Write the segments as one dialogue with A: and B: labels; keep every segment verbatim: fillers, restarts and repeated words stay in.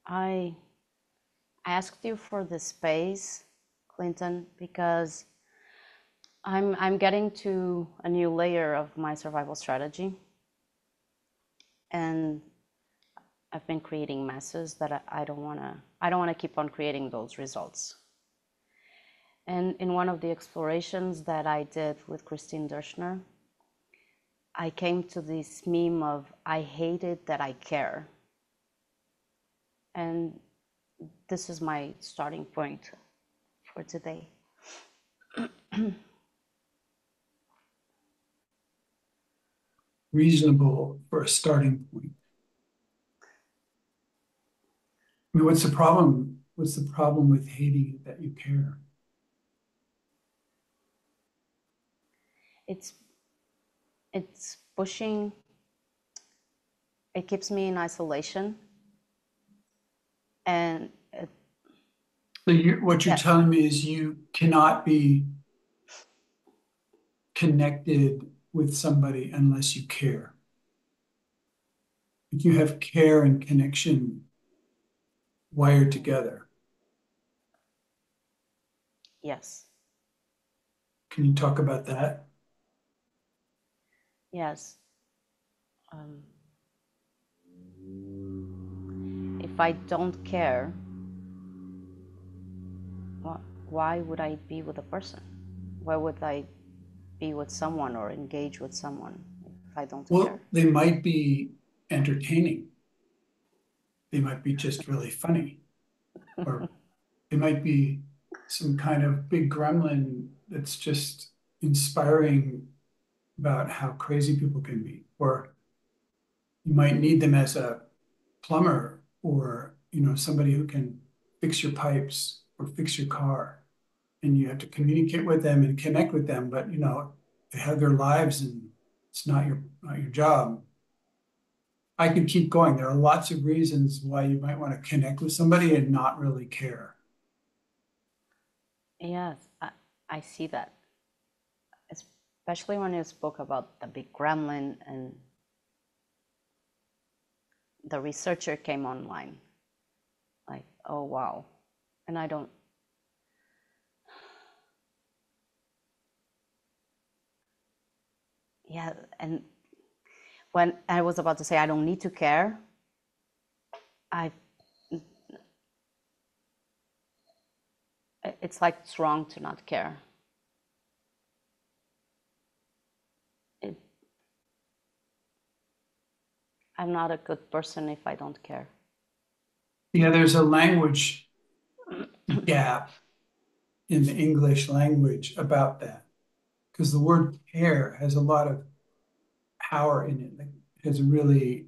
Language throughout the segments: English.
A: I asked you for the space, Clinton, because I'm I'm getting to a new layer of my survival strategy, and I've been creating messes that I, I don't wanna I don't wanna keep on creating those results. And in one of the explorations that I did with Christine Dershner, I came to this meme of I hate it that I care. And this is my starting point for today.
B: Reasonable for a starting point. I mean, what's the problem? What's the problem with hating that you care?
A: It's it's pushing, it keeps me in isolation. And it,
B: So you, what you're
A: yeah,
B: telling me is you cannot be connected with somebody unless you care. If you have care and connection wired together.
A: yes,
B: Can you talk about that?
A: yes. Um, if I don't care, well, why would I be with a person? Why would I be with someone or engage with someone if I don't care?
B: Well, they might be entertaining. They might be just really funny. Or they might be some kind of big gremlin that's just inspiring about how crazy people can be. Or you might need them as a plumber or, you know, somebody who can fix your pipes or fix your car. And you have to communicate with them and connect with them, but you know, they have their lives and it's not your not your job. I could keep going. There are lots of reasons why you might want to connect with somebody and not really care.
A: Yes, I, I see that. Especially when you spoke about the big gremlin and the researcher came online. Like, oh wow. And I don't, yeah. And when I was about to say I don't need to care, I, it's like it's wrong to not care. It, I'm not a good person if I don't care.
B: Yeah, there's a language gap in the English language about that because the word care has a lot of power in it. Like, it has a really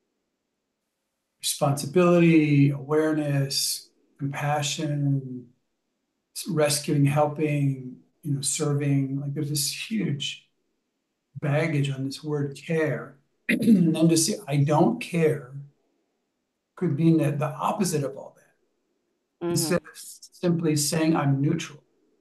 B: responsibility, awareness, compassion, rescuing, helping, you know, serving. Like there's this huge baggage on this word care. And then to say, I don't care could mean that the opposite of all that.
A: Mm-hmm.
B: Instead of simply saying I'm neutral,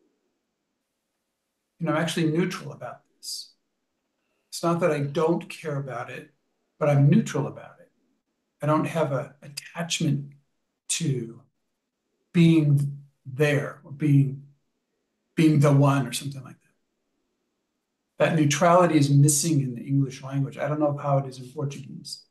B: you know, I'm actually neutral about this. It's not that I don't care about it, but I'm neutral about it. I don't have a attachment to being there or being being the one or something like that. That neutrality is missing in the English language. I don't know how it is in Portuguese.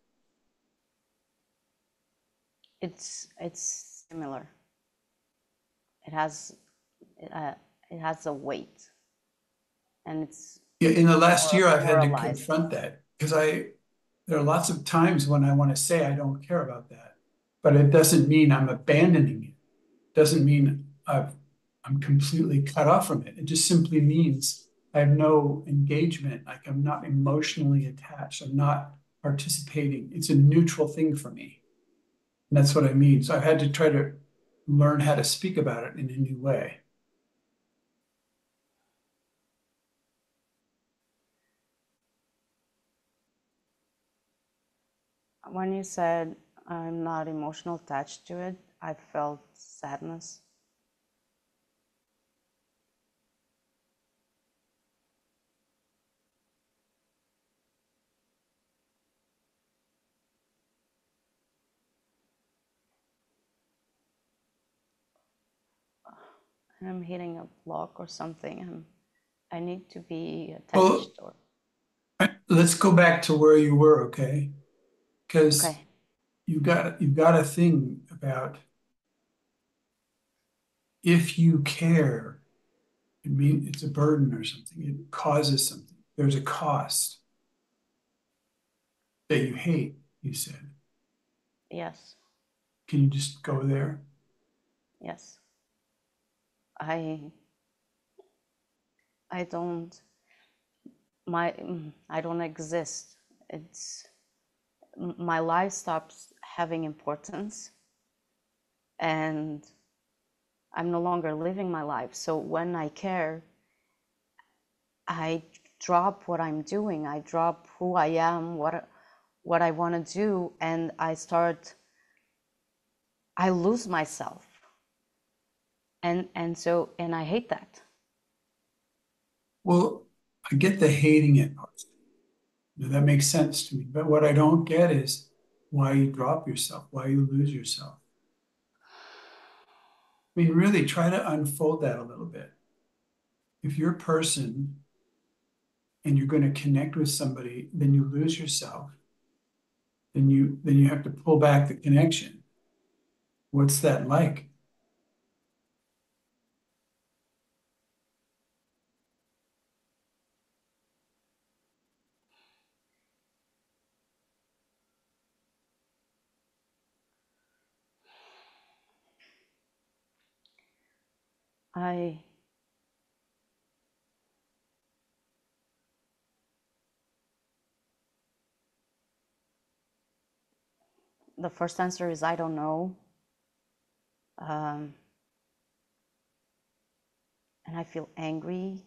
A: It's it's similar. It has uh, it has a weight, and it's
B: Yeah, in the last
A: more
B: year, I've had to
A: moralized.
B: confront that because I there are lots of times when I want to say I don't care about that, but it doesn't mean I'm abandoning it. It doesn't mean I've I'm completely cut off from it. It just simply means I have no engagement. Like I'm not emotionally attached. I'm not participating. It's a neutral thing for me. And that's what I mean. So I've had to try to learn how to speak about it in a new way.
A: When you said I'm not emotional attached to it, I felt sadness. I'm hitting a block or something. I'm, I need to be
B: Well,
A: attached or.
B: let's go back to where you were, okay? Because
A: Okay.
B: you got you got a thing about if you care, it mean it's a burden or something. It causes something. There's a cost that you hate, you said.
A: Yes.
B: Can you just go there?
A: Yes. I I don't my I don't exist. It's my life stops having importance and I'm no longer living my life. So when I care, I drop what I'm doing. I drop who I am, what what I want to do, and I start I lose myself. And and so and I hate that.
B: Well, I get the hating it part. That makes sense to me. But what I don't get is why you drop yourself, why you lose yourself. I mean, really try to unfold that a little bit. If you're a person and you're going to connect with somebody, then you lose yourself. Then you then you have to pull back the connection. What's that like?
A: I the first answer is I don't know. Um, and I feel angry.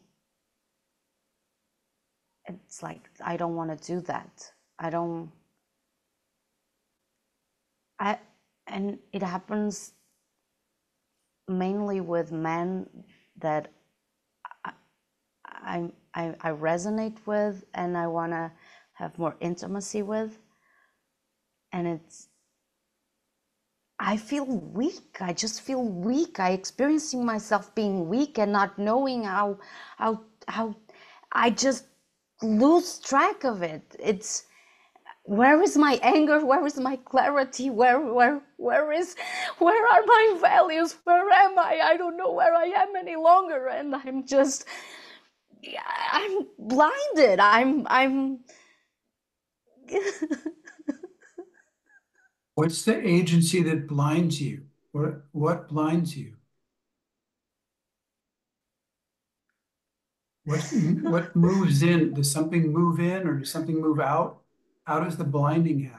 A: It's like I don't want to do that. I don't I and it happens mainly with men that I I, I resonate with and I want to have more intimacy with, and it's I feel weak. I just feel weak. I experiencing myself being weak and not knowing how how how I just lose track of it. It's where is my anger? Where is my clarity? Where where where is where are my values? Where am I? I don't know where I am any longer, and I'm just I'm blinded. I'm I'm
B: What's the agency that blinds you? What what blinds you? What what moves in? Does something move in or does something move out? How does the blinding happen?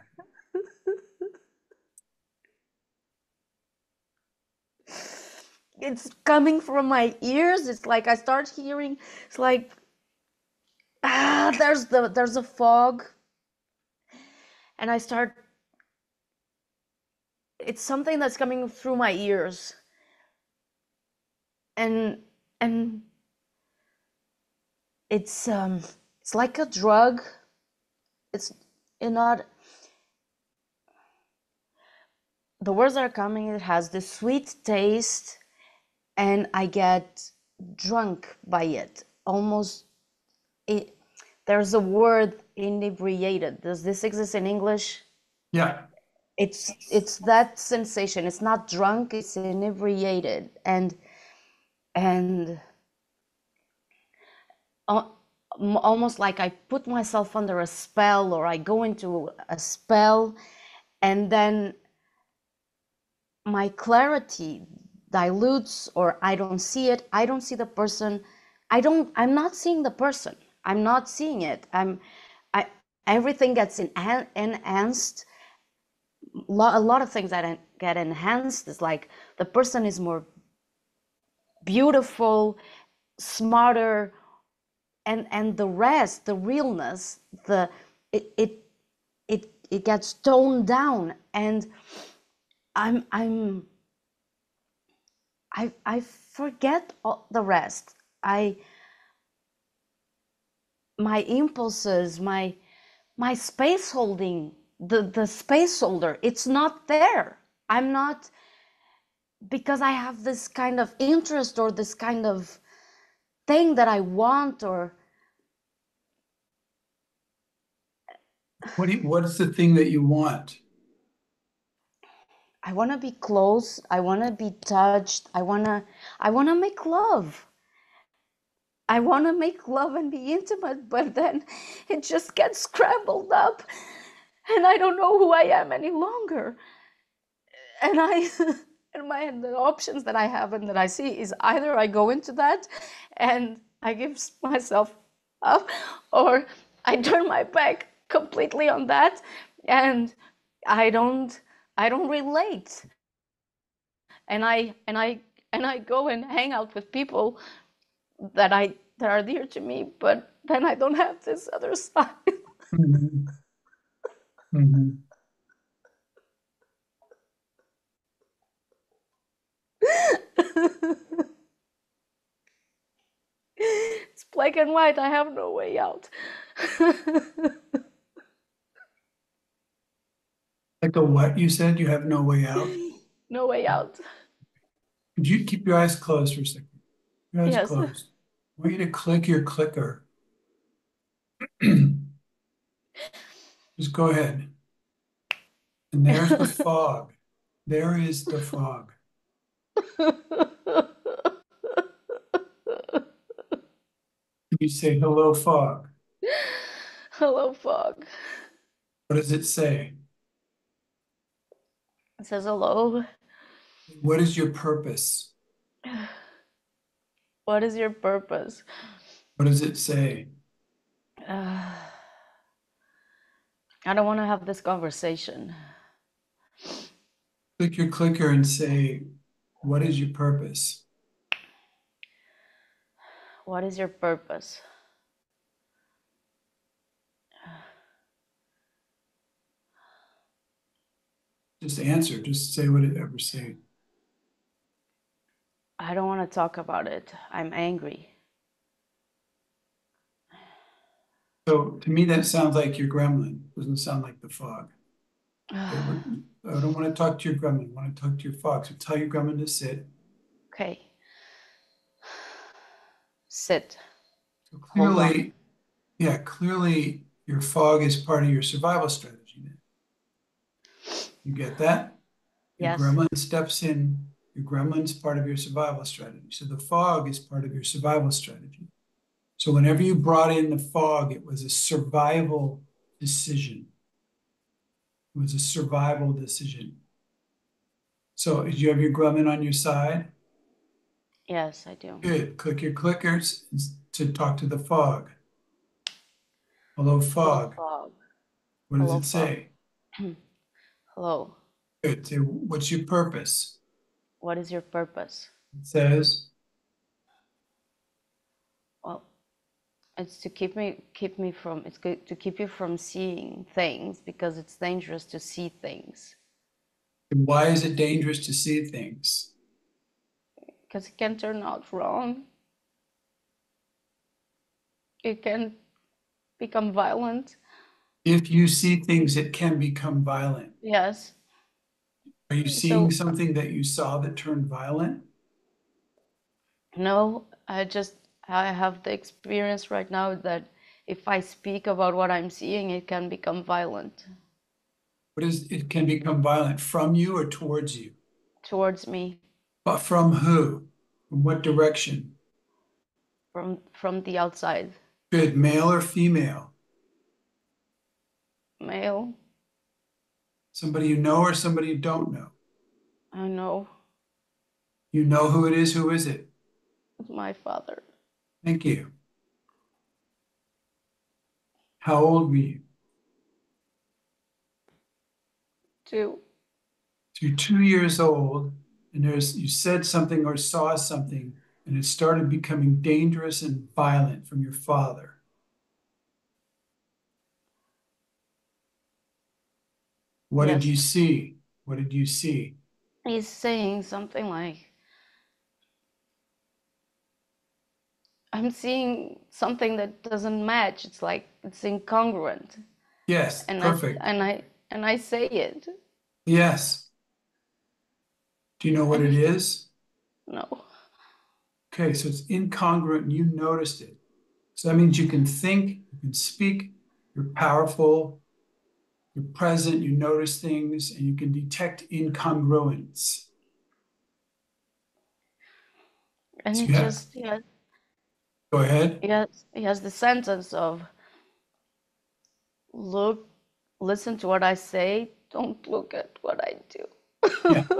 A: it's coming from my ears. It's like I start hearing. It's like ah, there's the there's a fog, and I start. It's something that's coming through my ears, and and it's um it's like a drug. It's not the words that are coming. It has this sweet taste, and I get drunk by it. Almost it. There's a word inebriated. Does this exist in English?
B: Yeah.
A: It's it's that sensation. It's not drunk. It's inebriated, and and almost like I put myself under a spell, or I go into a spell, and then my clarity dilutes, or I don't see it. I don't see the person. I don't. I'm not seeing the person. I'm not seeing it. I'm. I everything gets enhan- enhanced. A lot of things that get enhanced is like the person is more beautiful, smarter, and and the rest, the realness, the it it it, it gets toned down, and i'm i'm i i forget all the rest. I My impulses, my my space holding, the the space holder, it's not there. I'm not because I have this kind of interest or this kind of thing that I want, or
B: What do you, what is the thing that you want?
A: I want to be close, I want to be touched, I want to I want to make love. I want to make love and be intimate, but then it just gets scrambled up and I don't know who I am any longer. And I and my and the options that I have and that I see is either I go into that and I give myself up, or I turn my back completely on that and I don't I don't relate. And I and I and I go and hang out with people that I that are dear to me, but then I don't have this other side.
B: Mhm. Mhm.
A: It's black and white. I have no way out.
B: Like a what you said? You have no way out?
A: No way out.
B: Could you keep your eyes closed for a second? Your eyes
A: Yes.
B: closed. I want you to click your clicker. Just go ahead. And there's the fog. There is the fog. You say, hello, fog.
A: Hello, fog.
B: What does it say?
A: It says hello.
B: What is your purpose?
A: What is your purpose?
B: What does it say?
A: Uh, I don't want to have this conversation.
B: Click your clicker and say, what is your purpose?
A: What is your purpose?
B: Just answer. Just say what it ever say.
A: I don't want to talk about it. I'm angry.
B: So to me, that sounds like your gremlin. Doesn't sound like the fog. Okay, we're, I don't want to talk to your gremlin. I want to talk to your fog. So tell your gremlin to sit.
A: Okay. Sit.
B: So
A: Hold on.
B: clearly, yeah, clearly your fog is part of your survival strategy. You get that? Your
A: Yes.
B: gremlin steps in. Your gremlin's part of your survival strategy. So the fog is part of your survival strategy. So whenever you brought in the fog, it was a survival decision. It was a survival decision. So do you have your gremlin on your side?
A: Yes, I do.
B: Good. Click your clickers to talk to the fog. Hello,
A: Hello,
B: fog.
A: fog.
B: What does
A: Hello,
B: it
A: fog.
B: say?
A: Hello.
B: Good. Say, what's your purpose?
A: What is your purpose?
B: It says,
A: Well, it's to keep me keep me from it's good to keep you from seeing things because it's dangerous to see things
B: why is it dangerous to see things?
A: because it can turn out wrong. It can become violent.
B: If you see things, it can become violent.
A: Yes.
B: Are you seeing
A: So
B: something that you saw that turned violent?
A: no, I just I have the experience right now that if I speak about what I'm seeing, it can become violent
B: What is it can become violent from you or towards you?
A: towards me
B: But from who? From what direction?
A: from from the outside.
B: Good, male or female?
A: Male,
B: Somebody you know or somebody you don't know?
A: I know,
B: You know who it is. Who is it?
A: it's my father.
B: Thank you. How old were you?
A: Too.
B: So you're two years old, and there's you said something or saw something, and it started becoming dangerous and violent from your father. What did
A: Yes.
B: you see? What did you see?
A: He's saying something like, I'm seeing something that doesn't match. It's like it's incongruent.
B: Yes,
A: And I
B: perfect.
A: and I and I say it.
B: Yes. Do you know what
A: And
B: it
A: he,
B: is?
A: no.
B: Okay, so it's incongruent and you noticed it. So that means you can think, you can speak, you're powerful, you're present, you notice things, and you can detect incongruence.
A: And
B: So
A: he
B: you have,
A: just, yeah,
B: go ahead.
A: he has, he has the sentence of look, listen to what I say, don't look at what I
B: Yeah.
A: do.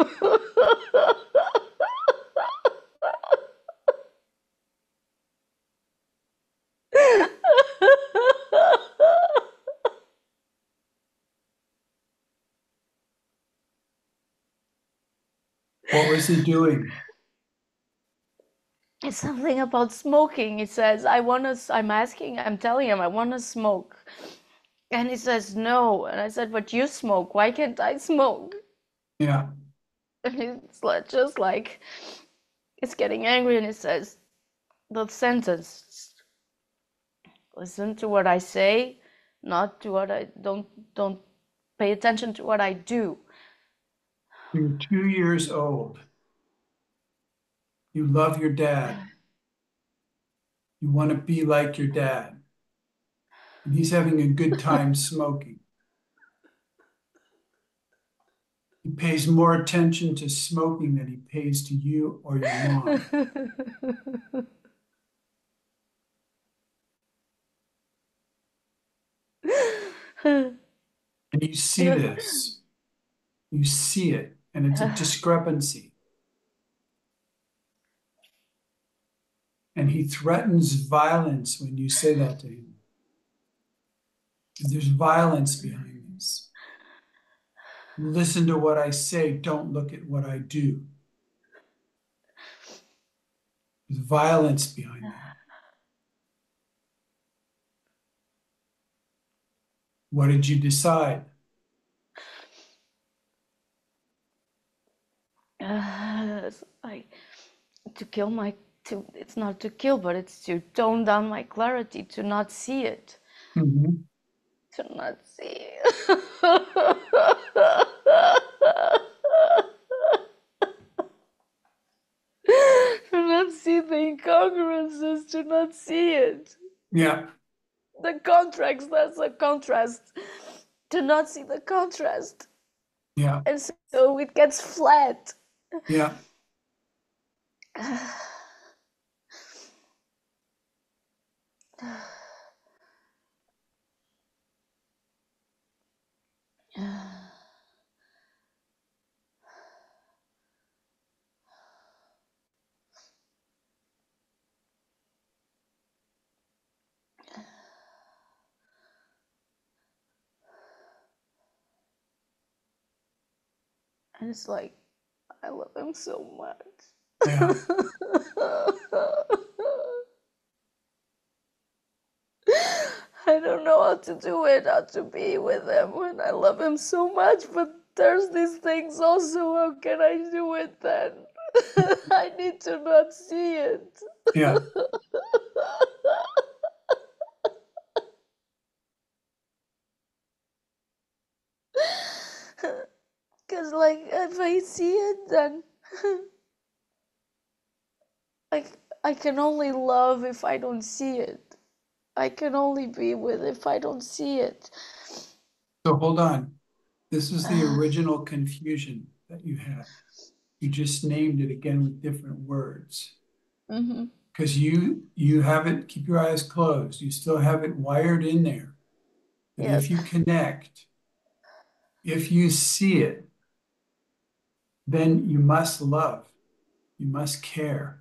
B: What was he doing?
A: It's something about smoking. He says, I want to, I'm asking, I'm telling him, I want to smoke. And he says, no. And I said, but you smoke. Why can't I smoke?
B: Yeah.
A: And he's like, just like, it's getting angry. And he says, the sentence, listen to what I say, not to what I don't, don't pay attention to what I do.
B: You're two years old. You love your dad. You want to be like your dad. And he's having a good time smoking. He pays more attention to smoking than he pays to you or your mom. And you see this. You see it. And it's a discrepancy. And he threatens violence when you say that to him. There's violence behind this. Listen to what I say. Don't look at what I do. There's violence behind that. What did you decide?
A: It's like to kill my, to, it's not to kill, but it's to tone down my clarity, to not see it.
B: Mhm.
A: To not see. To not see the incongruences, to not see it.
B: Yeah,
A: The contrast, that's a contrast. To not see the contrast.
B: yeah,
A: And so it gets flat.
B: yeah.
A: And it's like, I love him so much.
B: Yeah.
A: I don't know how to do it, how to be with him when I love him so much, but there's these things also. How can I do it then? I need to not see it.
B: Yeah.
A: Because, like, if I see it, then I, I can only love if I don't see it. I can only be with if I don't see it.
B: So hold on. This is the original confusion that you had. You just named it again with different words.
A: Mm-hmm.
B: Because you you have it, keep your eyes closed. You still have it wired in there. That
A: Yes.
B: if you connect, if you see it, then you must love. You must care.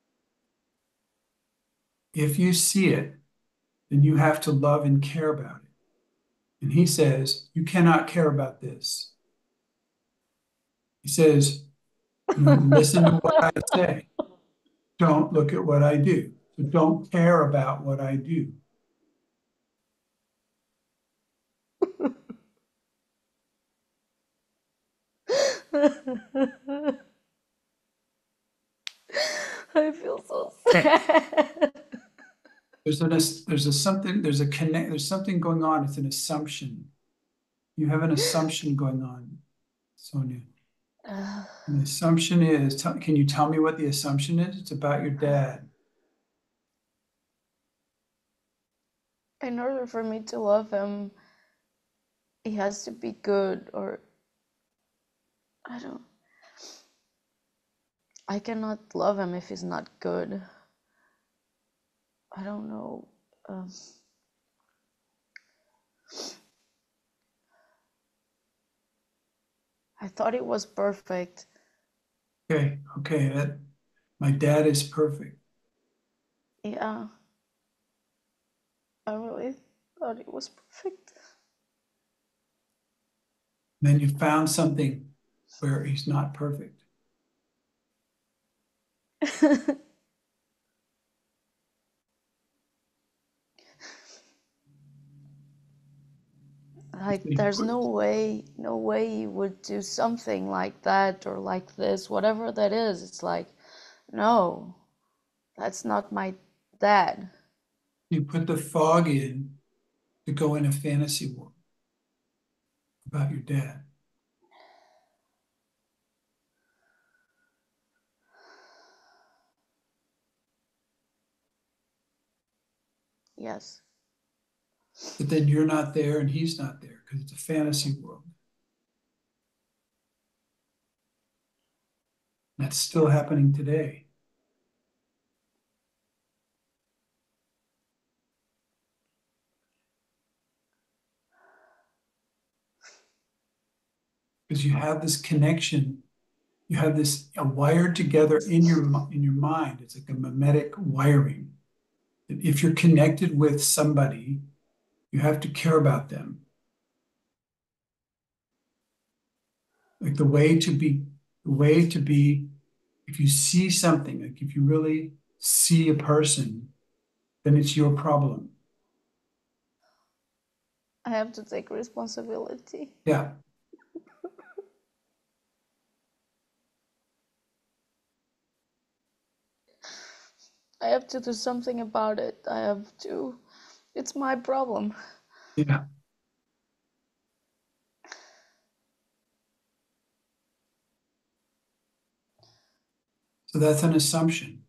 B: If you see it, then you have to love and care about it. And he says, you cannot care about this. He says, you listen to what I say. Don't look at what I do. So don't care about what I do.
A: I feel so sad.
B: There's an there's a something there's a connect there's something going on. It's an assumption. You have an assumption going on, Sonia.
A: Uh,
B: And the assumption is, tell- can you tell me what the assumption is? It's about your dad.
A: in order for me to love him, he has to be good, or I don't. I cannot love him if he's not good. I don't know. Um, I thought it was perfect.
B: Okay, okay, that my dad is perfect.
A: Yeah, I really thought it was perfect.
B: Then you found something where he's not perfect.
A: Like,
B: You
A: there's
B: put-
A: no way, no way you would do something like that or like this, whatever that is. It's like, no, that's not my dad.
B: You put the fog in to go in a fantasy world about your dad.
A: Yes.
B: But then you're not there and he's not there because it's a fantasy world. That's still happening today. Because you have this connection, you have this uh, wired together in your in your mind. It's like a memetic wiring. If you're connected with somebody, you have to care about them. Like the way to be, the way to be, if you see something, like if you really see a person, then it's your problem.
A: I have to take responsibility.
B: Yeah.
A: I have to do something about it. I have to. It's my problem.
B: Yeah. So that's an assumption.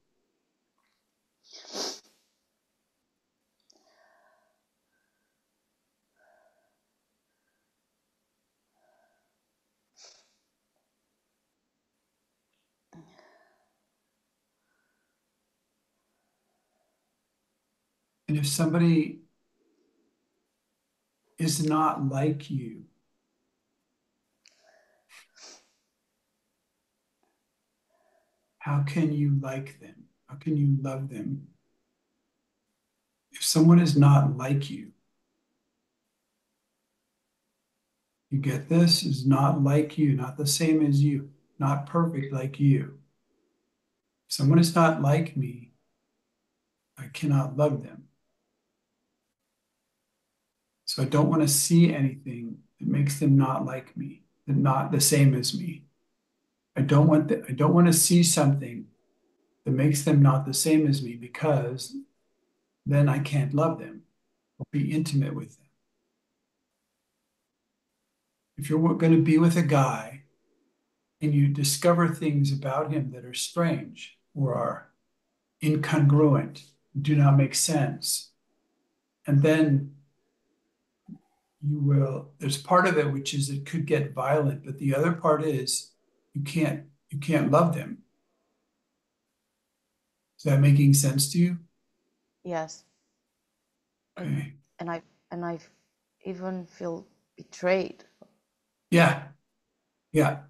B: And if somebody is not like you, how can you like them? How can you love them? If someone is not like you, you get this, is not like you, not the same as you, not perfect like you. If someone is not like me, I cannot love them. So I don't want to see anything that makes them not like me, that not the same as me. I don't want that. I don't want to see something that makes them not the same as me because then I can't love them or be intimate with them. If you're going to be with a guy and you discover things about him that are strange or are incongruent, do not make sense, and then you will, there's part of it which is it could get violent, but the other part is you can't you can't love them. Is that making sense to you?
A: Yes. And
B: Okay.
A: and I and I even feel betrayed.
B: Yeah, yeah.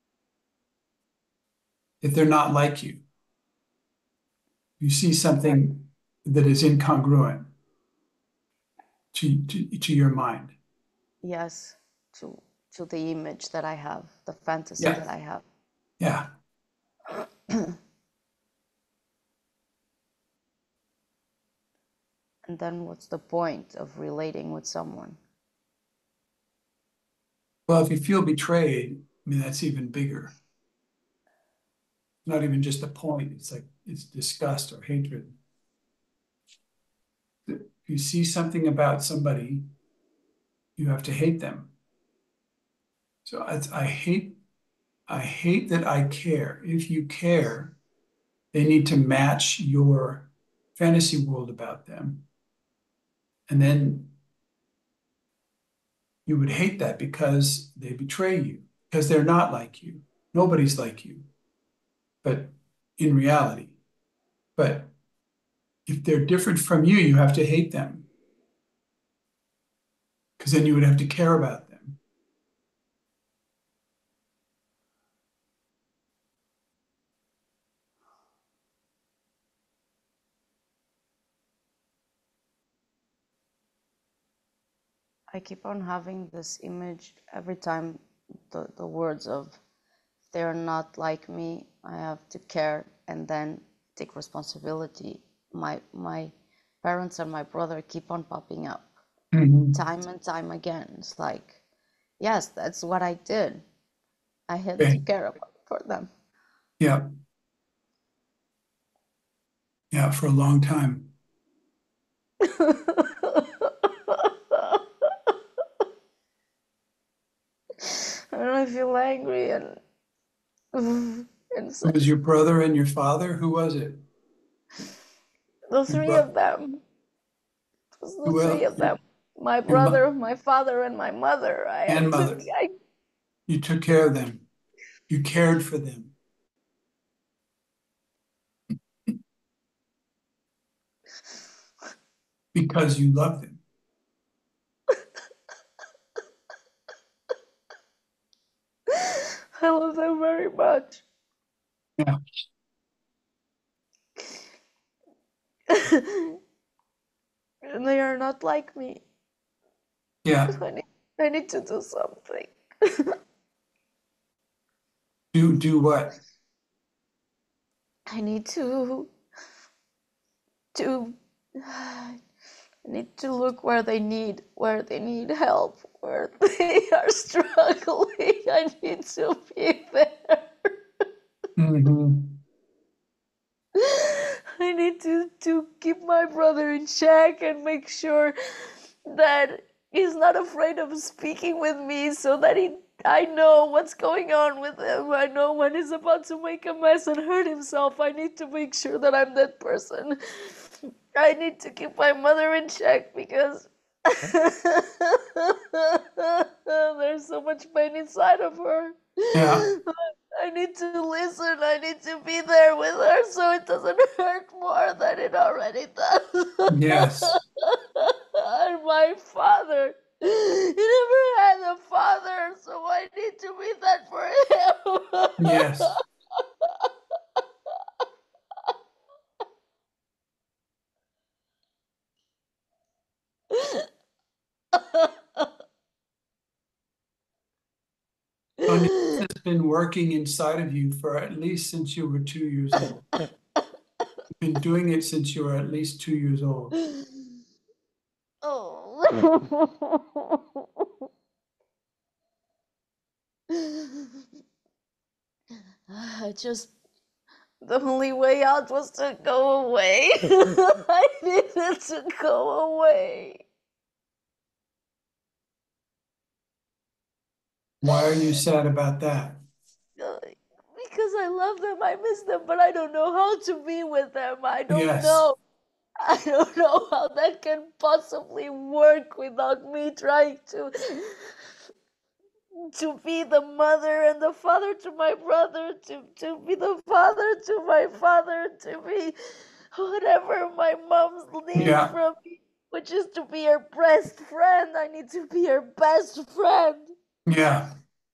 B: If they're not like you, you see
A: Right.
B: something that is incongruent to, to, to your mind.
A: Yes. To to the image that I have, the fantasy
B: Yeah,
A: that I have.
B: yeah.
A: And then what's the point of relating with someone?
B: Well, if you feel betrayed, I mean, that's even bigger. Not even just a point, it's like it's disgust or hatred. If you see something about somebody, you have to hate them. So I, I hate I hate that I care. If you care, they need to match your fantasy world about them. And then you would hate that because they betray you, because they're not like you. Nobody's like you, but in reality. But if they're different from you, you have to hate them because then you would have to care about them.
A: I keep on having this image every time the, the words of they're not like me, I have to care and then take responsibility. My my parents and my brother keep on popping up
B: Mhm.
A: time and time again. It's like, yes, that's what I did. I had to
B: Okay.
A: care about for them.
B: Yeah. Yeah. For a long time.
A: I don't feel angry and and
B: It was
A: such.
B: your brother and your father? Who was it?
A: The
B: Your
A: three
B: bro
A: of them. It was the three
B: well,
A: of them. My
B: your mo
A: brother, my father, and my mother. I
B: and
A: had to.
B: mother.
A: I
B: You took care of them. You cared for them because you loved them.
A: I love them very much.
B: Yeah.
A: And they are not like me.
B: Yeah.
A: I need, I need to do something.
B: Do do what?
A: I need to to I need to look where they need where they need help, where they are struggling. I need to be there.
B: Hmm.
A: I need to to keep my brother in check and make sure that he's not afraid of speaking with me so that he I know what's going on with him. I know when he's about to make a mess and hurt himself. I need to make sure that I'm that person. I need to keep my mother in check because there's so much pain inside of her.
B: Yeah.
A: I need to listen. I need to be there with her so it doesn't hurt more than it already does.
B: Yes.
A: And my father, he never had a father, so I need to be that for
B: Yes. Sonia, this has been working inside of you for at least since you were two years old. You've been doing it since you were at least two years old.
A: Oh. I just the only way out was to go away. I needed to go away.
B: Why are you sad about that?
A: Because I love them, I miss them, but I don't know how to be with them. I don't
B: Yes.
A: know. I don't know how that can possibly work without me trying to to be the mother and the father to my brother, to, to be the father to my father, to be whatever my mom needs
B: Yeah.
A: from me, which is to be her best friend. I need to be her best friend.
B: Yeah.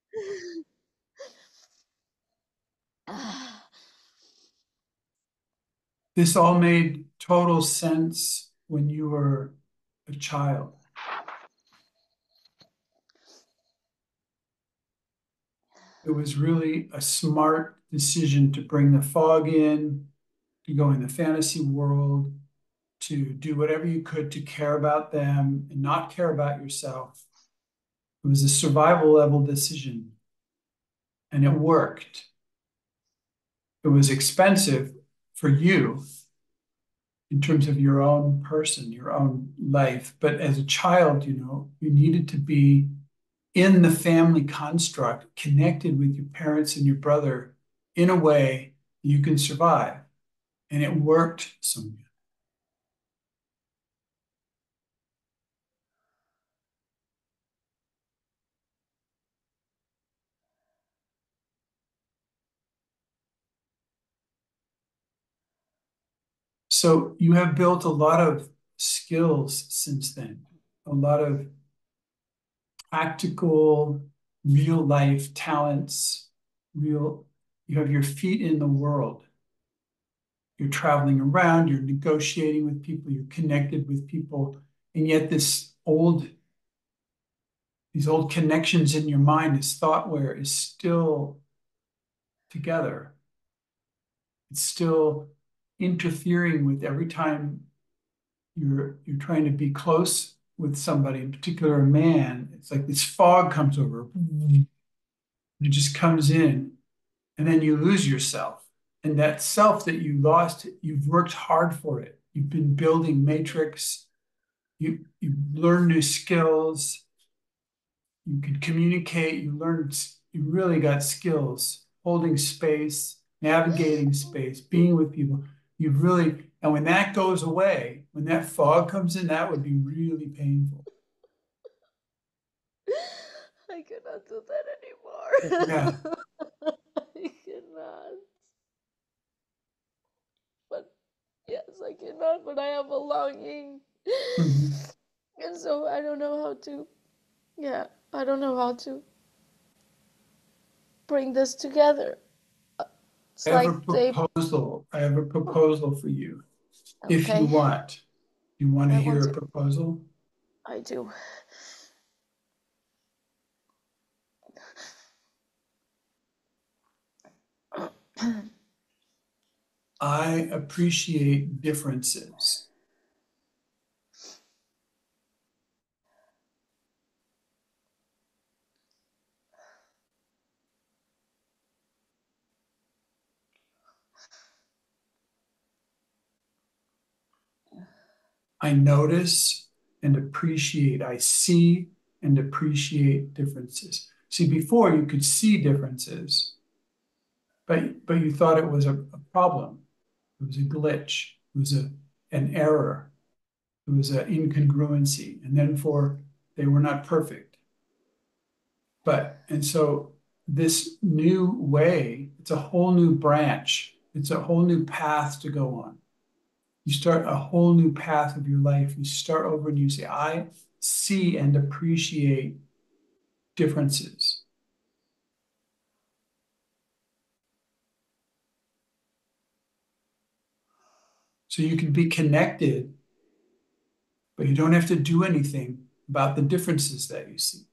B: This all made total sense when you were a child. It was really a smart decision to bring the fog in, to go in the fantasy world, to do whatever you could to care about them and not care about yourself. It was a survival level decision and it worked. It was expensive for you in terms of your own person, your own life. But as a child, you know, you needed to be in the family construct, connected with your parents and your brother in a way you can survive. And it worked so good. So you have built a lot of skills since then, a lot of practical, real life talents, real, you have your feet in the world. You're traveling around, you're negotiating with people, you're connected with people, and yet this old, these old connections in your mind, this thoughtware is still together. It's still interfering with every time you're you're trying to be close with somebody, in particular a man. It's like this fog comes over. It just comes in, and then you lose yourself. And that self that you lost, you've worked hard for it. You've been building matrix. You you learn new skills. You could communicate. You learned. You really got skills holding space, navigating space, being with people. You've really, and when that goes away, when that fog comes in, that would be really painful.
A: I cannot do that
B: Yeah.
A: anymore. I cannot. But yes, I cannot, but I have a longing.
B: Mhm.
A: And so I don't know how to, yeah, I don't know how to bring this together. Uh, It's
B: I have a
A: like they,
B: proposal. I have a proposal for you. If you
A: okay,
B: want, you want to
A: I want
B: hear a
A: to,
B: proposal?
A: I do.
B: I appreciate differences. I notice and appreciate. I see and appreciate differences. See, before you could see differences, but but you thought it was a, a problem. It was a glitch. It was a an error. It was an incongruency, and then for they were not perfect. But and so this new way, it's a whole new branch. It's a whole new path to go on. You start a whole new path of your life. You start over and you say, I see and appreciate differences. So you can be connected, but you don't have to do anything about the differences that you see.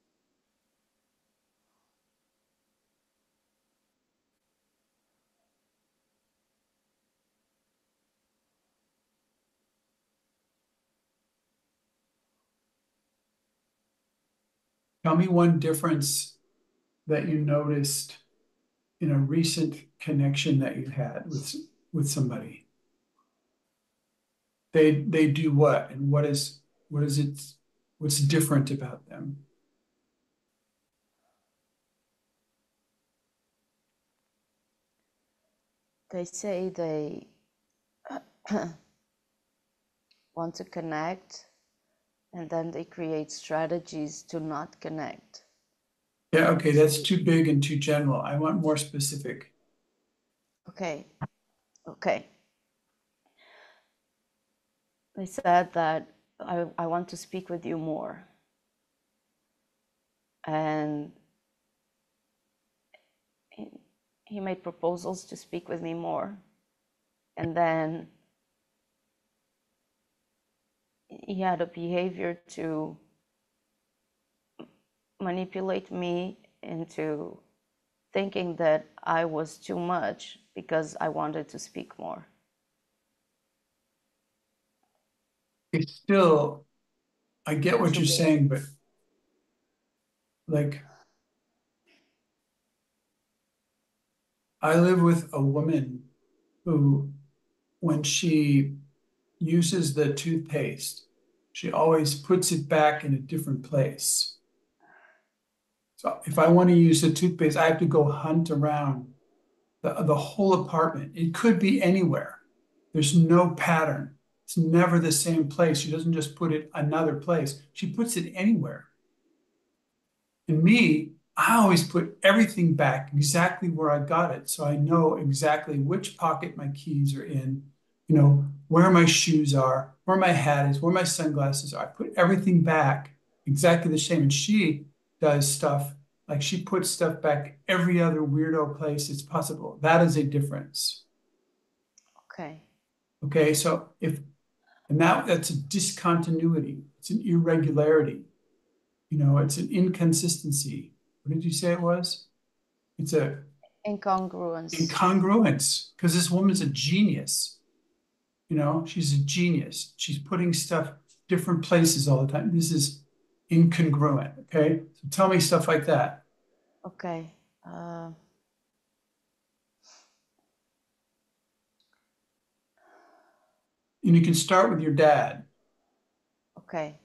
B: Tell me one difference that you noticed in a recent connection that you had with with somebody. They they do what, and what is what is it? What's different about them?
A: They say they want to connect and then they create strategies to not connect.
B: Yeah, okay, that's
A: So,
B: too big and too general. I want more specific.
A: okay, okay. They said that I, I want to speak with you more. And he, he made proposals to speak with me more. And then he had a behavior to manipulate me into thinking that I was too much because I wanted to speak more.
B: It's still, I get what
A: Too
B: you're
A: big.
B: saying, but like I live with a woman who, when she uses the toothpaste, she always puts it back in a different place. So if I want to use the toothpaste, I have to go hunt around the, the whole apartment. It could be anywhere. There's no pattern. It's never the same place. She doesn't just put it another place. She puts it anywhere. And me, I always put everything back exactly where I got it. So I know exactly which pocket my keys are in, you know, where my shoes are, where my hat is, where my sunglasses are. I put everything back exactly the same. And she does stuff like she puts stuff back every other weirdo place it's possible. That is a difference.
A: Okay.
B: Okay. So if, and that, that's a discontinuity, it's an irregularity, you know, it's an inconsistency. What did you say it was? It's a
A: Incongruence.
B: incongruence because this woman's a genius. You know, she's a genius. She's putting stuff different places all the time. This is incongruent. Okay. So tell me stuff like that.
A: Okay. Uh,
B: And you can start with your dad.
A: okay.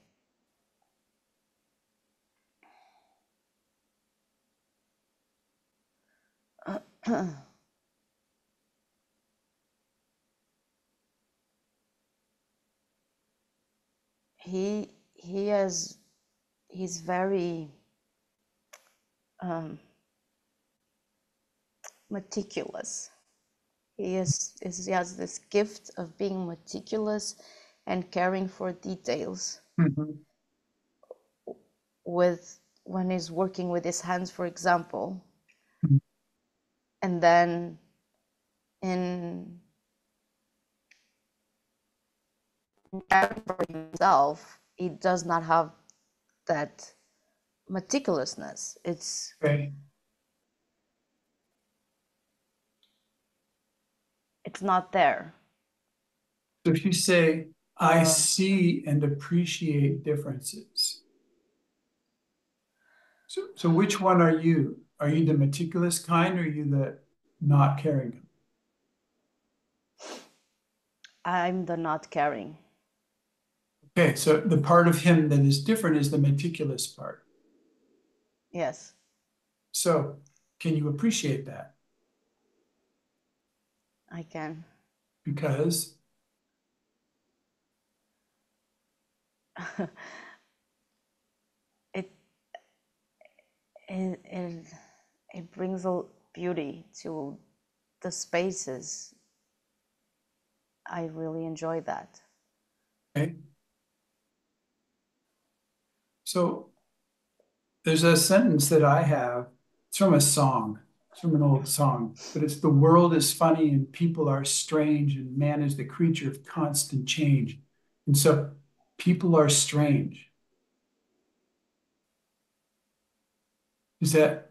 A: he he has he's very um, meticulous. He is, is he has this gift of being meticulous and caring for details.
B: Mhm.
A: With when he's working with his hands, for example,
B: Mhm.
A: and then in caring for himself, he does not have that meticulousness. It's
B: Okay.
A: it's not there.
B: So if you say, I
A: Uh,
B: see and appreciate differences. So, so which one are you? Are you the meticulous kind or are you the not caring?
A: I'm the not caring.
B: Okay, so the part of him that is different is the meticulous part.
A: Yes,
B: So can you appreciate that?
A: I can.
B: Because,
A: it it it, it brings a beauty to the spaces. I really enjoy that.
B: okay, so there's a sentence that I have. It's from a song. It's from an old song, but it's the world is funny and people are strange and man is the creature of constant change. And so people are strange. Is that,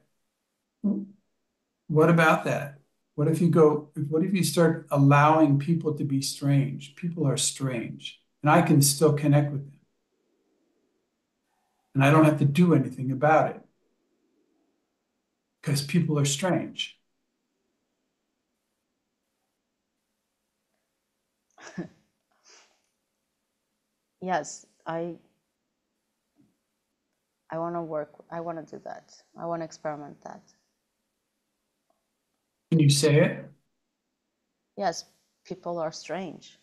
B: what about that? What if you go, what if you start allowing people to be strange? People are strange and I can still connect with them and I don't have to do anything about it because people are strange.
A: Yes, I I want to work. I want to do that. I want to experiment that.
B: Can you say it?
A: Yes, people are strange.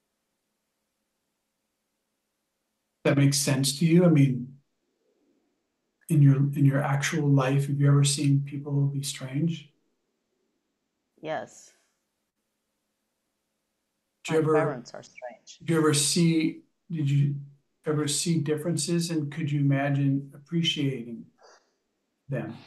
B: That makes sense to you? I mean, in your in your actual life, have you ever seen people be strange?
A: Yes,
B: Did
A: my
B: you ever
A: parents are strange.
B: did you ever see did you ever see differences and could you imagine appreciating them?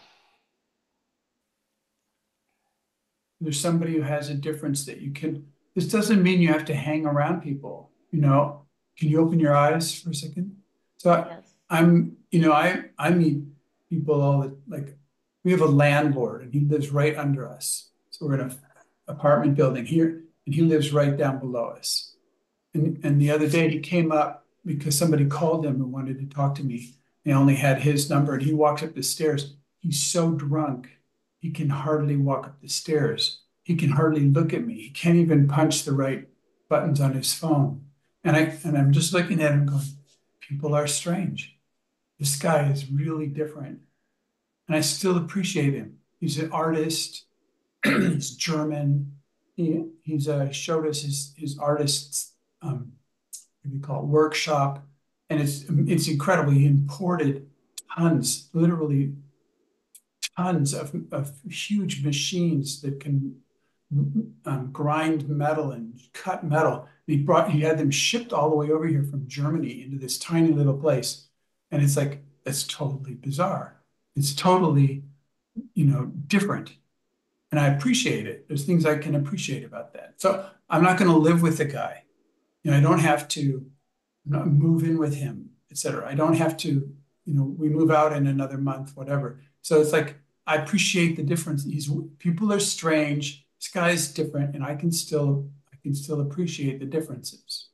B: There's somebody who has a difference that you can, this doesn't mean you have to hang around people, you know. Can you open your eyes for a second? So I,
A: Yes.
B: I'm, you know, I I meet people all the like we have a landlord and he lives right under us. So we're in an apartment building here and he lives right down below us. And and the other day he came up because somebody called him and wanted to talk to me. They only had his number and he walks up the stairs. He's so drunk, he can hardly walk up the stairs. He can hardly look at me. He can't even punch the right buttons on his phone. And I and I'm just looking at him going, people are strange. This guy is really different. and I still appreciate him. He's an artist. He's German. He he's uh, showed us his his artists um, what do you call it, workshop, and it's it's incredible. He imported tons, literally tons of, of huge machines that can um, grind metal and cut metal. He brought he had them shipped all the way over here from Germany into this tiny little place, and it's like it's totally bizarre. It's totally, you know, different, and I appreciate it. There's things I can appreciate about that. So I'm not going to live with the guy. You know, I don't have to move in with him, et cetera. I don't have to, you know, we move out in another month, whatever. So it's like I appreciate the difference. He's people are strange. This guy's different, and I can still I can still appreciate the differences.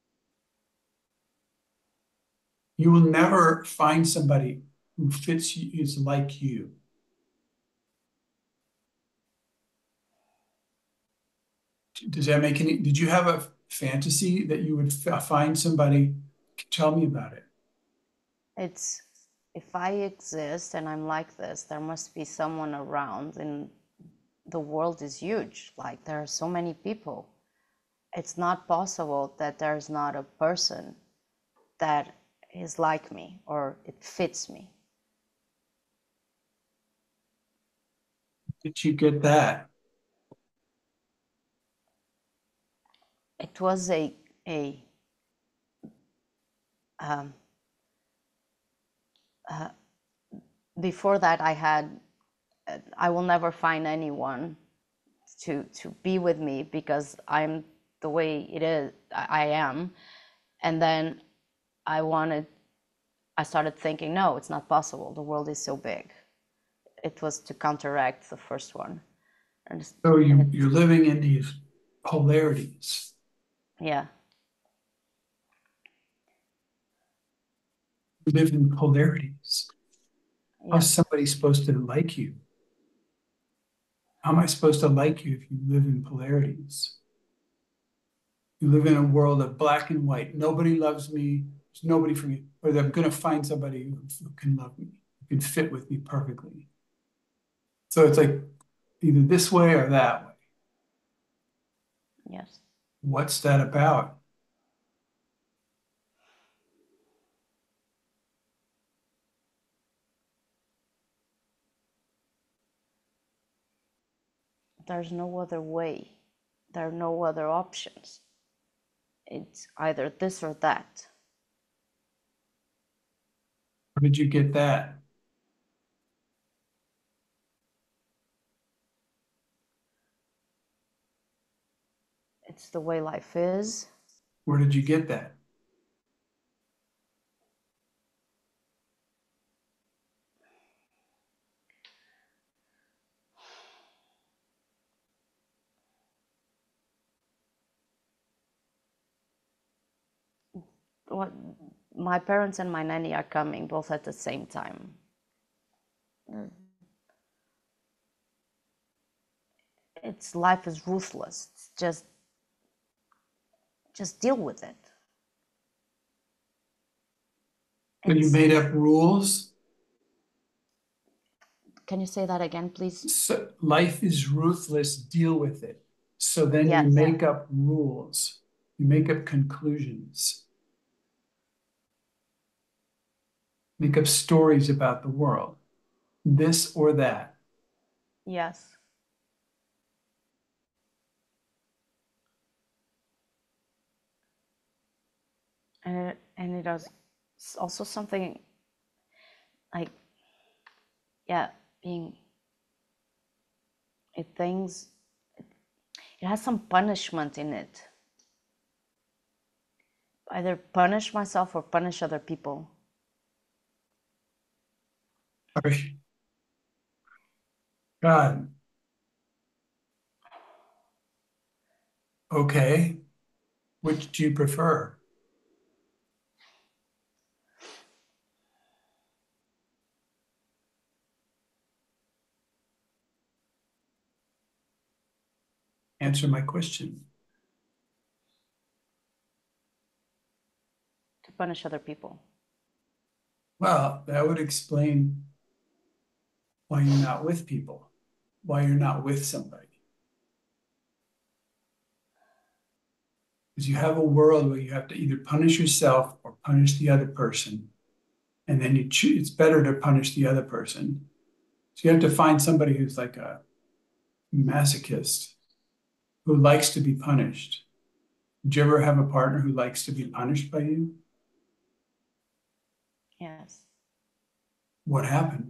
B: You will never find somebody who fits you, is like you. Does that make any? Did you have a fantasy that you would find somebody? Tell me about it.
A: It's if I exist and I'm like this, there must be someone around, and the world is huge. Like there are so many people. It's not possible that there's not a person that is like me or it fits me.
B: Did you get that?
A: It was a a um, uh, before that I had uh, I will never find anyone to to be with me because I'm the way it is I am, and then I wanted I started thinking, no, it's not possible, the world is so big. It was to counteract the first one. And,
B: So
A: and
B: you
A: it,
B: you're living in these polarities.
A: yeah,
B: You live in polarities. How's
A: yes,
B: somebody supposed to like you? How am I supposed to like you if you live in polarities? You live in a world of black and white. Nobody loves me. There's nobody for me. Or I'm going to find somebody who, who can love me, who can fit with me perfectly. So it's like either this way or that way.
A: yes.
B: What's that about?
A: There's no other way. There are no other options. It's either this or that.
B: Where did you get that?
A: It's the way life is.
B: Where did you get that?
A: What my parents and my nanny are coming both at the same time. It's life is ruthless. It's just just deal with it.
B: So you
A: It's
B: made up rules.
A: Can you say that again, please?
B: So life is ruthless. Deal with it. So then you
A: Yes.
B: make up rules. You make up conclusions. Make up stories about the world, this or that.
A: Yes. And it, and it is also something like, yeah, being it things it has some punishment in it. Either punish myself or punish other people.
B: God, okay. Which do you prefer? Answer my question.
A: To punish other people.
B: Well, that would explain why you're not with people, why you're not with somebody. Because you have a world where you have to either punish yourself or punish the other person. And then you choose, it's better to punish the other person. So you have to find somebody who's like a masochist, who likes to be punished. Did you ever have a partner who likes to be punished by you?
A: Yes.
B: What happened?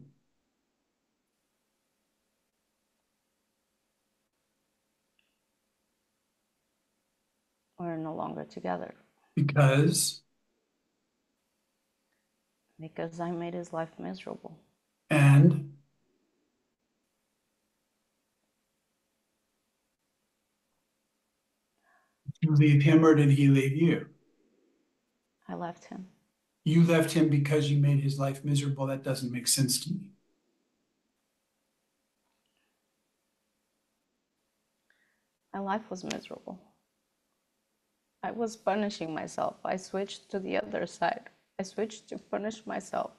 A: We're no longer together.
B: Because,
A: Because I made his life miserable.
B: and you leave him or did he leave you?
A: I left him.
B: You left him because you made his life miserable. That doesn't make sense to me.
A: My life was miserable. I was punishing myself. I switched to the other side. I switched to punish myself.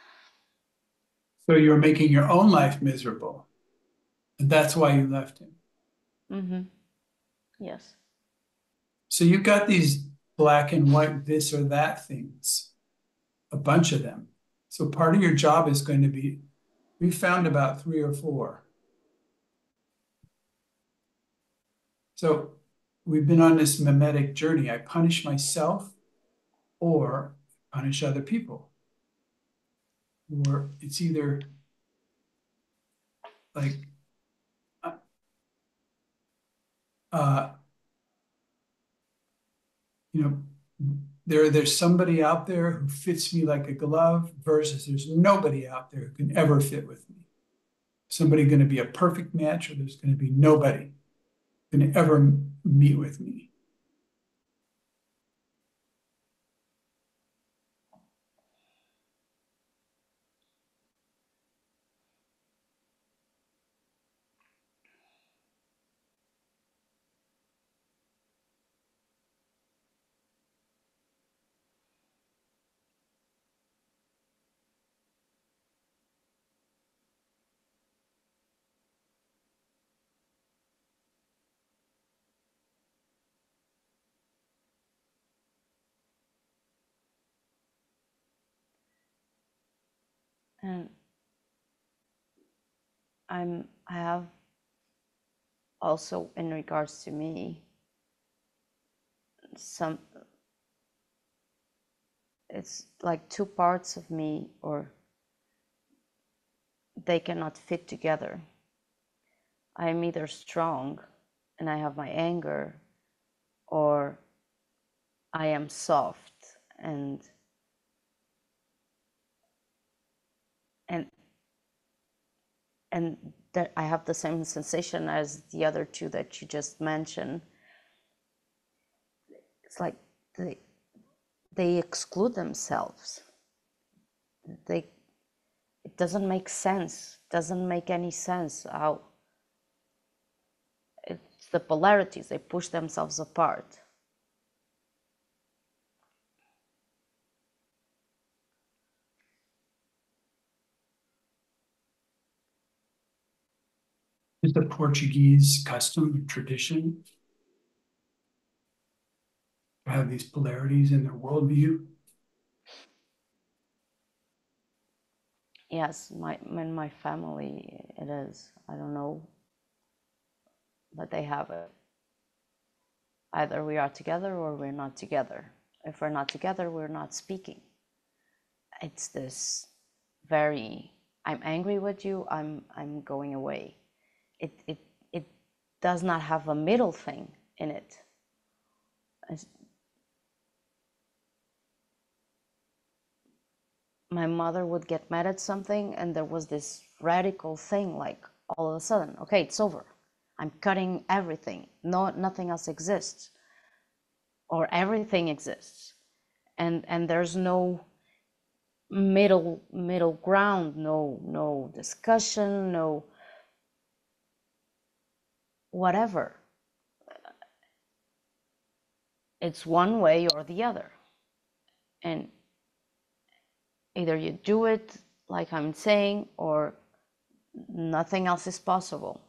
B: So you're making your own life miserable. And that's why you left him.
A: Mm-hmm. Yes.
B: So you've got these black and white, this or that things, a bunch of them. So part of your job is going to be, we found about three or four. So we've been on this memetic journey. I punish myself or punish other people. Or it's either like, uh, you know, there, there's somebody out there who fits me like a glove versus there's nobody out there who can ever fit with me. Somebody going to be a perfect match or there's going to be nobody going to ever meet with me.
A: And I'm I have also, in regards to me, some it's like two parts of me, or they cannot fit together. I am either strong and I have my anger, or I am soft and and and that I have the same sensation as the other two that you just mentioned. It's like they they exclude themselves. They it doesn't make sense. Doesn't make any sense how it's the polarities. They push themselves apart.
B: It's a Portuguese custom, tradition to have these polarities in their worldview.
A: Yes, my in my family it is. I don't know, but they have it. Either we are together or we're not together. If we're not together, we're not speaking. It's this very, I'm angry with you, I'm I'm going away. It it it does not have a middle thing in it. It's, my mother would get mad at something and there was this radical thing, like all of a sudden, okay, it's over. I'm cutting everything. No, nothing else exists. Or everything exists. And and there's no middle middle ground, no no discussion, no whatever. It's one way or the other. And either you do it like I'm saying, or Nothing else is possible.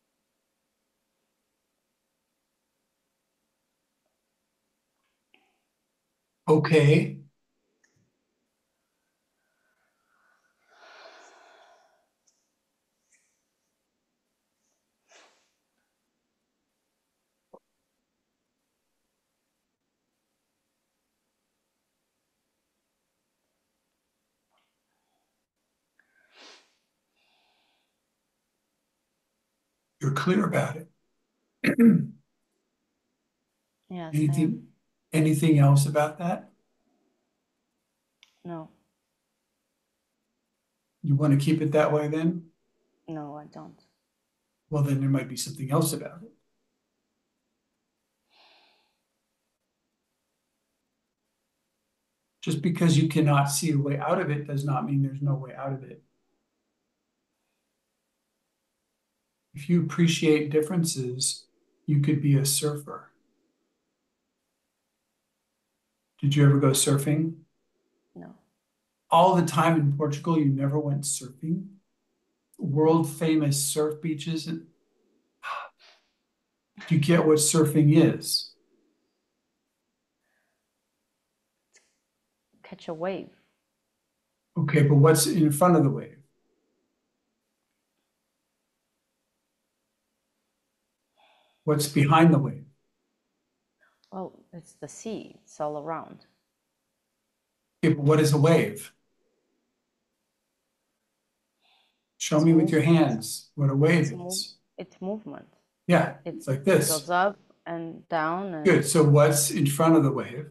B: Okay. You're clear about it.
A: Yes, I am.
B: Anything, anything else about that?
A: No,
B: You want to keep it that way then?
A: no, I don't.
B: Well, then there might be something else about it. Just because you cannot see a way out of it does not mean there's no way out of it. If you appreciate differences, you could be a surfer. Did you ever go surfing?
A: No.
B: All the time in Portugal, you never went surfing? World famous surf beaches. Do you get what surfing is?
A: Catch a wave.
B: Okay, but what's in front of the wave? What's behind the wave?
A: Well, it's the sea. It's all around.
B: Okay, but what is a wave? Show
A: It's
B: me with your
A: movement.
B: hands what a wave
A: It's move.
B: is.
A: It's movement.
B: Yeah,
A: It
B: it's like
A: it
B: this.
A: goes up and down, and
B: Good. So what's in front of the wave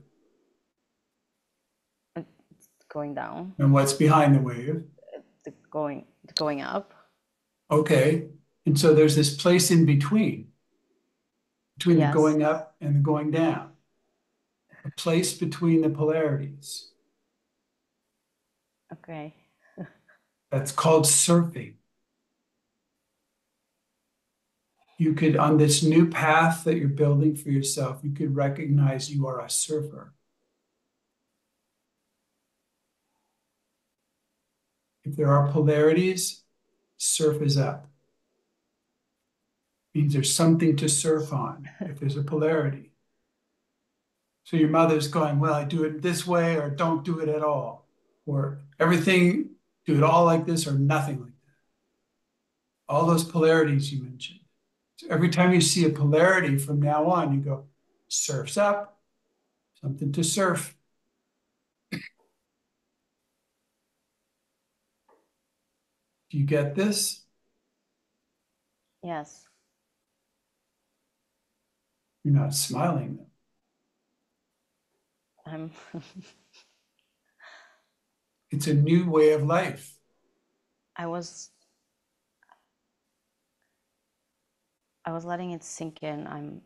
A: it's going down.
B: and what's behind the wave?
A: The going the going up.
B: Okay. And so there's this place in between, between the
A: Yes.
B: going up and the going down, a place between the polarities.
A: Okay.
B: That's called surfing. You could, on this new path that you're building for yourself, you could recognize you are a surfer. If there are polarities, surf is up. Means there's something to surf on if there's a polarity. So your mother's going, well, I do it this way or don't do it at all. Or everything, do it all like this or nothing like that. All those polarities you mentioned. So every time you see a polarity from now on, you go, surf's up, something to surf. Do you get this?
A: Yes.
B: You're not smiling.
A: I'm.
B: It's a new way of life.
A: I was. I was letting it sink in. I'm.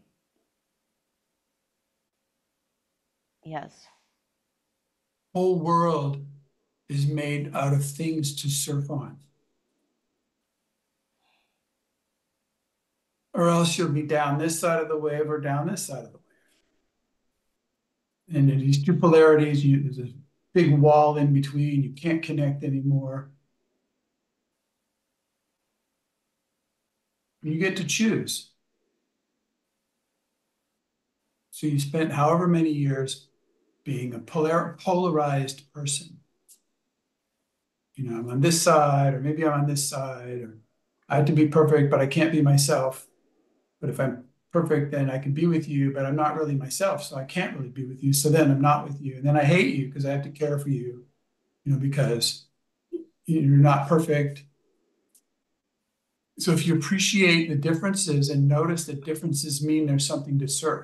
A: Yes.
B: Whole world is made out of things to surf on. Or else you'll be down this side of the wave or down this side of the wave. And in these two polarities, you, there's a big wall in between. You can't connect anymore. You get to choose. So you spent however many years being a polar, polarized person. You know, I'm on this side, or maybe I'm on this side, or I have to be perfect, but I can't be myself. But if I'm perfect, then I can be with you, but I'm not really myself, so I can't really be with you. So then I'm not with you. And then I hate you because I have to care for you, you know, because you're not perfect. So if you appreciate the differences and notice that differences mean there's something to surf.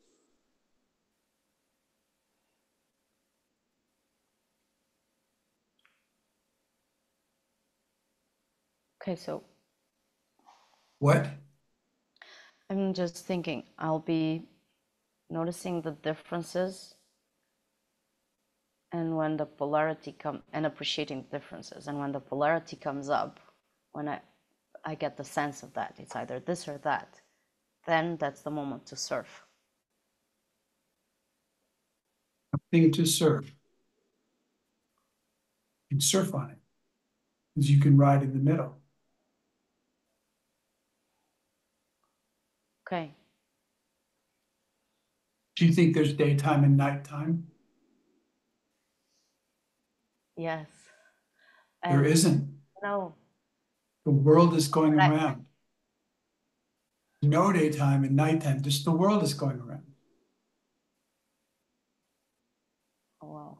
A: Okay. So
B: What?
A: I'm just thinking. I'll be noticing the differences, and when the polarity come and appreciating the differences, and when the polarity comes up, when I I get the sense of that it's either this or that, then that's the moment to surf.
B: Thing to surf. You can surf on it because you can ride in the middle.
A: Okay.
B: Do you think there's daytime and nighttime?
A: Yes.
B: There
A: And
B: isn't.
A: no,
B: The world is going
A: but I,
B: around. No daytime and nighttime, just the world is going around.
A: oh, wow.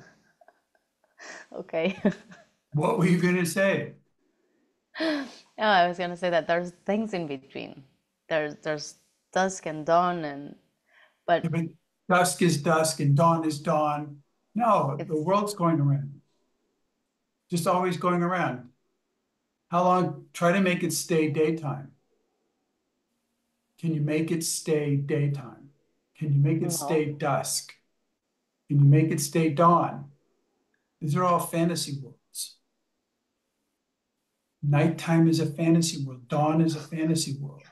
A: Okay.
B: What were you going to say?
A: No, I was gonna say that there's things in between. There's there's dusk and dawn, and
B: Yeah,
A: but
B: but dusk is dusk and dawn is dawn. No, the
A: it's
B: world's going around, just always going around. How long? Try to make it stay daytime. Can you make it stay daytime? Can you make it
A: no.
B: stay dusk? Can you make it stay dawn? These are all fantasy worlds. Nighttime is a fantasy world. Dawn is a fantasy world.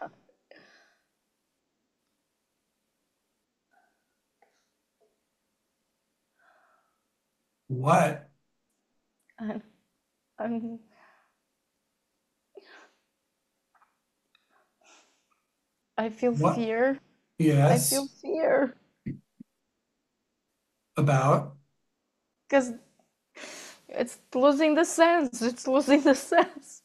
B: What?
A: I'm, I'm I feel
B: What?
A: fear. I feel
B: Yes.
A: fear
B: About?
A: because it's losing the sense. It's losing the sense.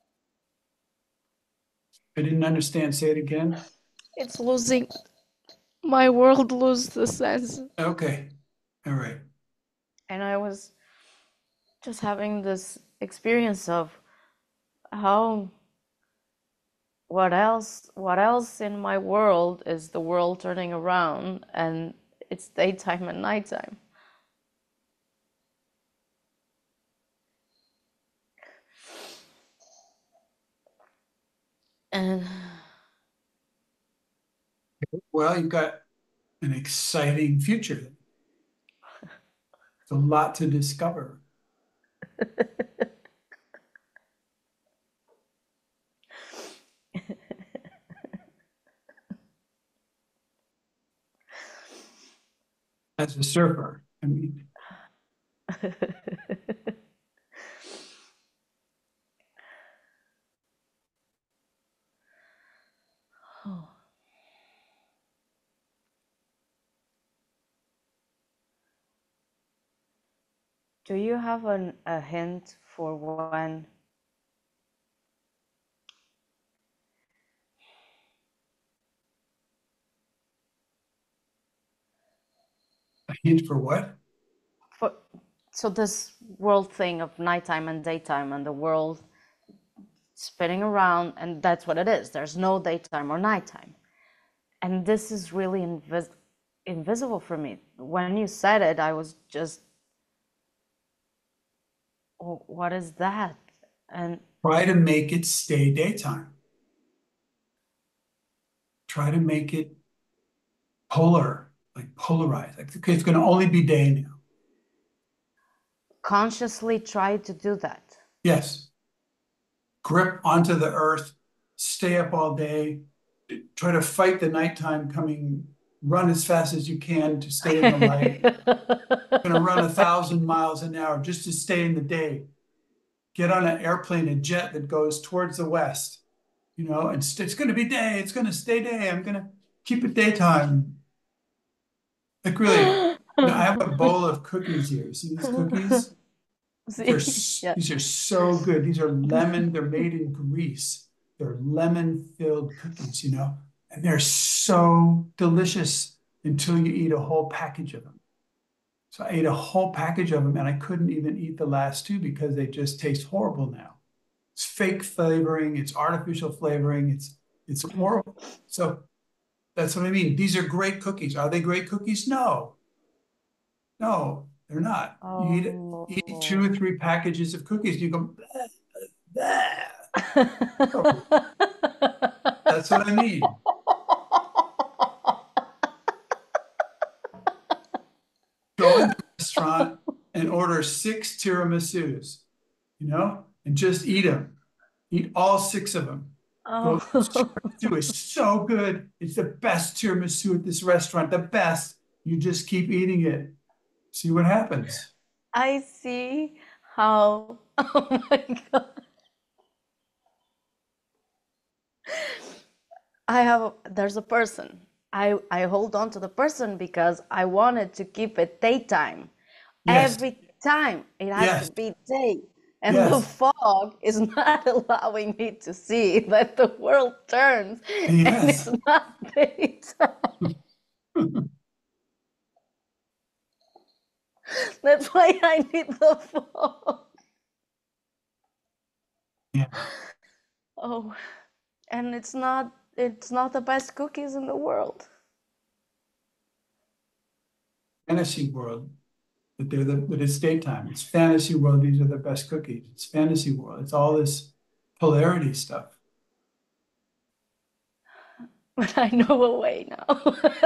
B: I didn't understand. Say it again.
A: It's losing my world lose the sense.
B: Okay. All right.
A: And I was just having this experience of how what else what else in my world is the world turning around and it's daytime and nighttime. And
B: Well, you've got an exciting future. It's a lot to discover. As a surfer. I mean,
A: do you have an, a hint for when
B: a hint for what?
A: for, so this world thing of nighttime and daytime and the world spinning around, and that's what it is. There's no daytime or nighttime. And this is really invis invisible for me. When you said it, I was just, oh, what is that? And
B: Try to make it stay daytime. Try to make it polar, like polarized. Like, okay, it's going to only be day now.
A: consciously try to do that.
B: Yes. Grip onto the earth, stay up all day, try to fight the nighttime coming, run as fast as you can to stay in the light. Going to run a thousand miles an hour just to stay in the day. Get on an airplane, a jet that goes towards the west, you know, and it's, it's going to be day. It's going to stay day. I'm going to keep it daytime. Like really, you know, I have a bowl of cookies here. You see these cookies? They're
A: See? Yeah.
B: these are so good. These are lemon. They're made in Greece. They're lemon-filled cookies, you know, and they're so delicious until you eat a whole package of them. So I ate a whole package of them, and I couldn't even eat the last two because they just taste horrible now. It's fake flavoring. It's artificial flavoring. It's it's horrible. So that's what I mean. These are great cookies. Are they great cookies? No, no, they're not. You eat eat two or
A: Oh.
B: three packages of cookies, and you go, "Bleh, bleh." That's what I mean. Go in the restaurant and order six tiramisus, you know, and just eat them. Eat all six of them. Go, this
A: Oh.
B: tiramisu is so good. It's the best tiramisu at this restaurant, the best. You just keep eating it. See what happens.
A: I see how, oh my God. I have, there's a person. I, I hold on to the person because I wanted to keep it daytime.
B: Yes,
A: Every time it has to
B: yes,
A: be day. And the
B: yes,
A: fog is not allowing me to see that the world turns and it's
B: yes.
A: not daytime. That's why I need the fog.
B: Yeah.
A: Oh, and it's not it's not the best cookies in the world.
B: Fantasy world, but they're the, but it's daytime. It's fantasy world. These are the best cookies. It's fantasy world. It's all this polarity stuff.
A: But I know a way now.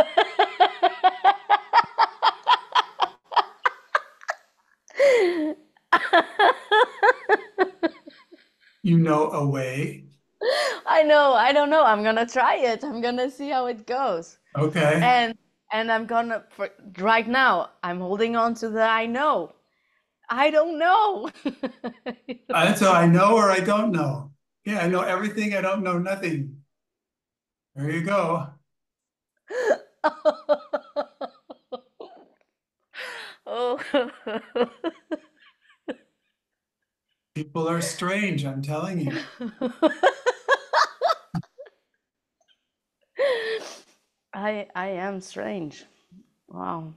B: You know a way.
A: I know, I don't know. I'm gonna try it. I'm gonna see how it goes.
B: Okay.
A: And and I'm gonna for, right now, I'm holding on to the I know. I don't know.
B: Uh, so I know or I don't know. Yeah, I know everything. I don't know nothing. There you go.
A: Oh.
B: People are strange, I'm telling you.
A: I I am strange. Wow.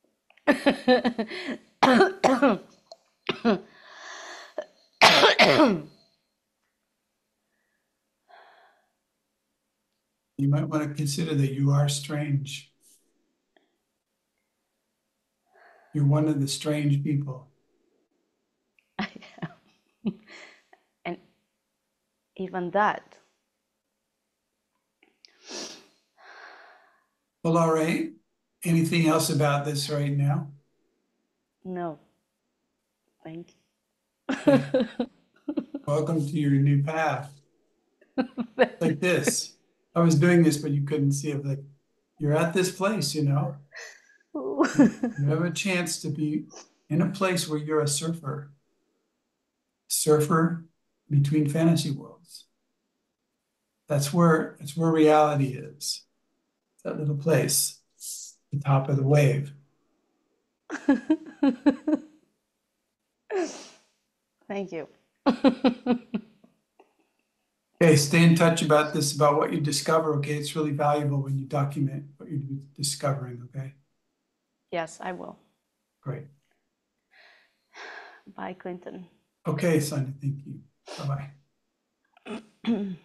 B: You might want to consider that you are strange. You're one of the strange people.
A: I am. And even that.
B: Well, all right. Anything else about this right now?
A: No, thank
B: Okay.
A: you.
B: Welcome to your new path.
A: Thank
B: Like this. I was doing this, but you couldn't see it. Like you're at this place, you know.
A: you.
B: You you have a chance to be in a place where you're a surfer, surfer between fantasy worlds. That's where that's where reality is. That little place, the top of the wave.
A: Thank you.
B: Okay, stay in touch about this, about what you discover. Okay, it's really valuable when you document what you're discovering. Okay,
A: Yes, I will.
B: great.
A: Bye, Clinton.
B: Okay, Sonia, thank you. Bye bye.